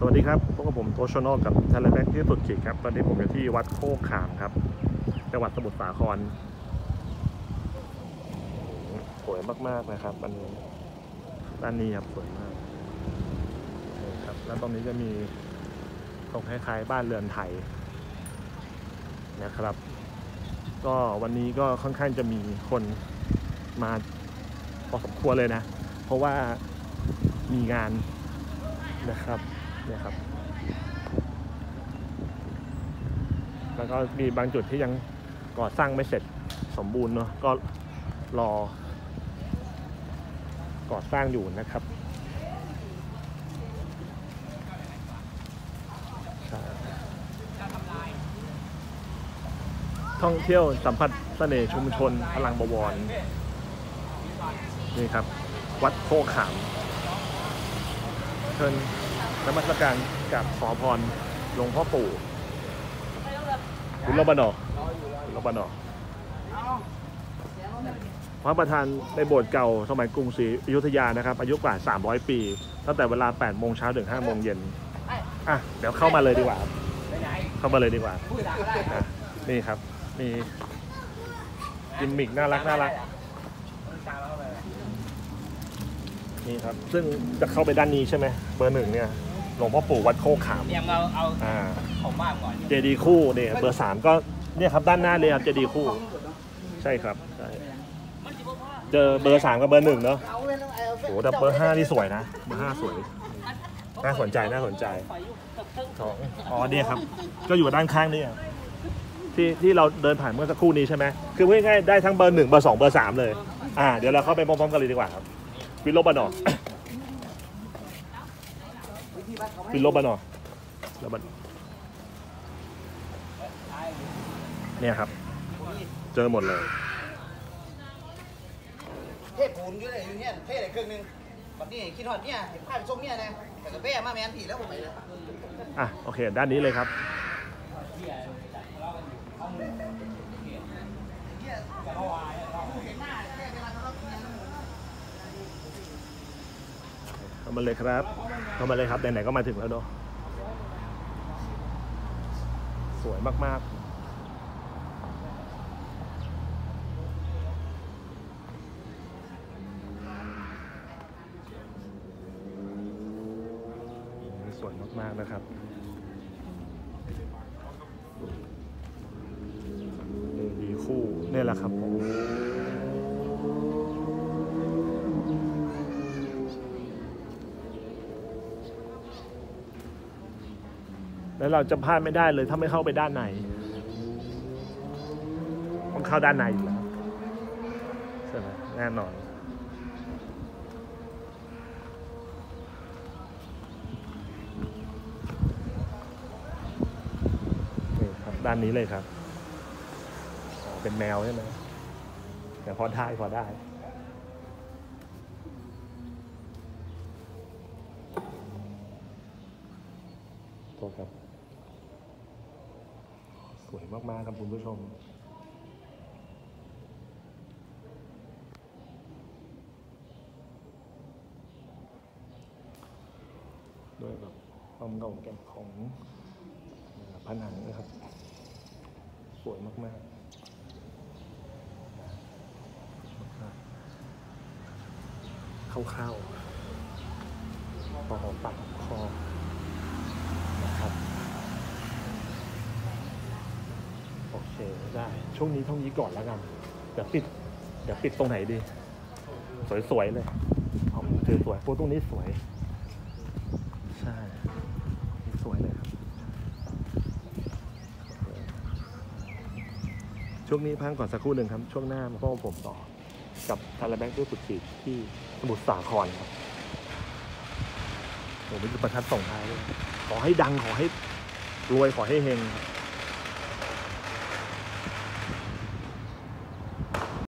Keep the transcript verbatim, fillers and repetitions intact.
สวัสดีครับพบกับผมโตชโนกับทะเลแบงค์ที่สุดขีดครับตอนนี้ผมอยู่ที่วัดโคกขามครับจังหวัดสมุทรสาครสวยมากๆนะครับอันนี้ด้านนี้ครับสวยมากนี่ครับแล้วตรงนี้จะมีตรงคล้ายๆบ้านเรือนไทยนะครับก็วันนี้ก็ค่อนข้างจะมีคนมาพอสมควรเลยนะเพราะว่ามีงานนะครับเนี่ยครับแล้วก็มีบางจุดที่ยังก่อสร้างไม่เสร็จสมบูรณ์เนาะก็รอก่อสร้างอยู่นะครับท่องเที่ยวสัมผัสเสน่ห์ชุมชนพลังบวรนี่ครับวัดโคกขามเชิญนมัสการกับขอพรหลวงพ่อปู่คุณรบนอคุณรบนอพระประธานในโบสถ์เก่าสมัยกรุงศรีอยุธยานะครับอายุกว่าสามร้อยปีตั้งแต่เวลาแปดโมงเช้าถึงห้าโมงเย็นอ่ะเดี๋ยวเข้ามาเลยดีกว่าเข้ามาเลยดีกว่านี่ครับมีกิมมิกน่ารักน่ารักนี่ครับซึ่งจะเข้าไปด้านนี้ใช่ไหมเบอร์หนึ่งเนี่ยหลวงพ่อปู่วัดโคกขามเนี่ยเราเอาอ่าของบ้านก่อนเจดีย์คู่เนี่ยเบอร์สามก็เนี่ยครับด้านหน้าเลยครับเจดีย์คู่ใช่ครับใช่เจอเบอร์สามกับเบอร์หนึ่งเนาะโอ้แต่เบอร์ห้าที่สวยนะเบอร์ห้าสวยน่าสนใจน่าสนใจสองอ๋อเนี่ยครับก็อยู่ด้านข้างนี่ที่ที่เราเดินผ่านเมื่อสักครู่นี้ใช่ไหมคือง่ายๆได้ทั้งเบอร์หนึ่งเบอร์สองเบอร์สามเลยอ่าเดี๋ยวเราเข้าไปพร้อมๆกันเลยดีกว่าครับวิโรบานอวิโรบานอแล้วมันเนี่ยครับเจอหมดเลยเทพปูนอยู่เลยอยู่เนี่ยเทอะไรครึ่งนึงแบบนี้คิดฮอดเนี่ยเห็นข้าวส้มเนี่ยนะแต่กระเบ้มาแมนผีแล้วผมไปเลยอ่ะโอเคด้านนี้เลยครับเข้ามาเลยครับเข้ามาเลยครับไหนๆก็มาถึงแล้วเนาะสวยมากๆสวยมากๆนะครับดีคู่นี่แหละครับผมแล้วเราจะพลาดไม่ได้เลยถ้าไม่เข้าไปด้านในต้องเข้าด้านในอยู่แล้วใช่ไหมแน่นอนนี่ครับด้านนี้เลยครับเป็นแมวใช่ไหมแต่พอได้พอได้โทษครับสวยมากๆครับคุณผู้ชมด้วยแบบความเก่าแก่ของผนังนะครับสวยมากๆคร่าวๆพอหอมปากคอนะครับโอเคได้ช่วงนี้เท่านี้ก่อนแล้วกันเดี๋ยวปิดเดี๋ยวปิดตรงไหนดีสวยๆเลยเอาถือสวยโฟตรงนี้สวยใช่สวยเลยครับช่วงนี้พักก่อนสักครู่หนึ่งครับช่วงหน้ามาพบกับผมต่อกับทาราแบงค์ด้วยสุดขีดที่สมุทรสาครครับผมมีประทัดส่งท้ายขอให้ดังขอให้รวยขอให้เฮง